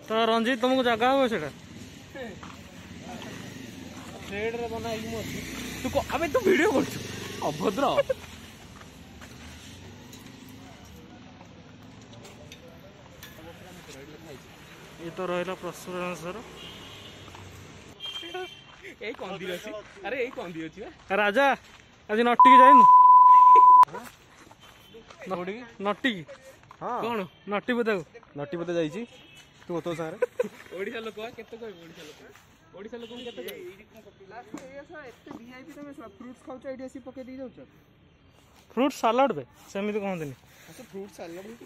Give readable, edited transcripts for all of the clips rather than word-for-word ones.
तो रंजीत तुमको जगह हो सेटा थ्रेड रे बना तू अबे तू वीडियो कर अभद्र ये तो रहा प्रसुर यही कंदी अछि अरे यही कंदी अछि राजा आज नटी जाइनु नटी हाँ कौन नटी बोदा नटी बोते जाइछि तू तो सारे ओडिसा लोक केते कहबो ओडिसा लोक केते कहबो लास्ट ए सा एते वीआईपी तमे फ्रूट्स खाउछ एडी asi पके दी जाउछ फ्रूट सलाड बे सेमिति कहंतनी अच्छा फ्रूट सलाड ही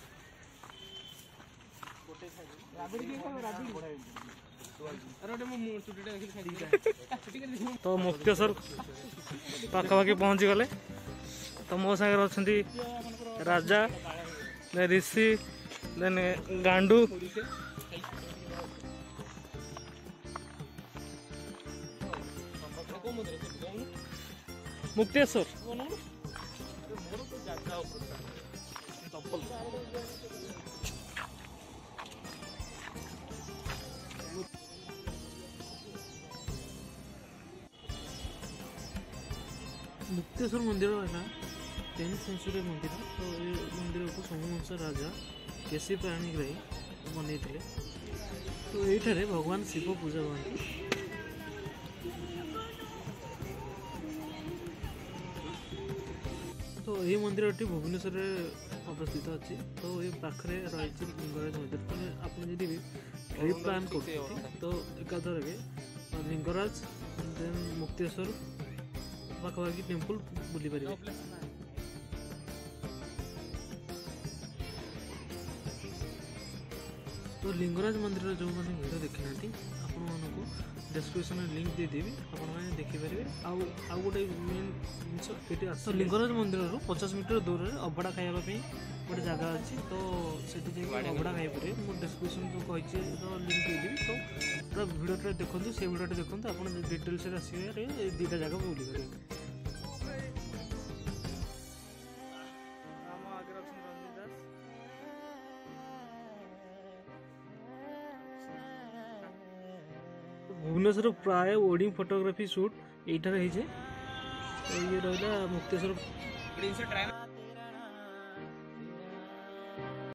गोटे खाइ राबड़ी के कहो राबड़ी अरे मो चुटीटा देखि खाइ तो मुक्तेश्वर पाखापाखि पहुँची गले तो मो सागर अच्छा राजा ऋषि देन गांडू मुक्तेश्वर मुक्तेश्वर मंदिर है 10th सेंचुरी मंदिर तो ये मंदिर को सोमवंश राजा केसी पाणिग्राही बन तो ये भगवान शिव पूजा हमें तो ये मंदिर भुवनेश्वर अवस्थित अच्छी तो ये पाखे रही लिंगराज मंदिर तो आप ट्रिप प्लान कर तो एकाधर लिंगराज देन मुक्तेश्वर पाखापाखि टेम्पल बुली पारे तो लिंगराज मंदिर जो मैंने वीडियो देखी ना आपण को डिस्क्रिप्शन में लिंक दे देवी आपण मैंने देखिपारे आउ गोटे मेन जिन तो लिंगराज मंदिर 50 मीटर दूर में अबड़ा खाइबापी गोटे जगह अच्छी तो सेठी अबड़ा खाइपारे मुझे डिस्क्रिप्शन जो कही तो लिंक देदेवी तो पूरा वीडियो देखो से वीडियो देखो आप डिटेल्स आसवे दुटा जगह बुली पारे भुवनेश्वर प्राय वेडिंग फोटोग्राफी शूट ये रही है तो ये रहा मुक्तेश्वर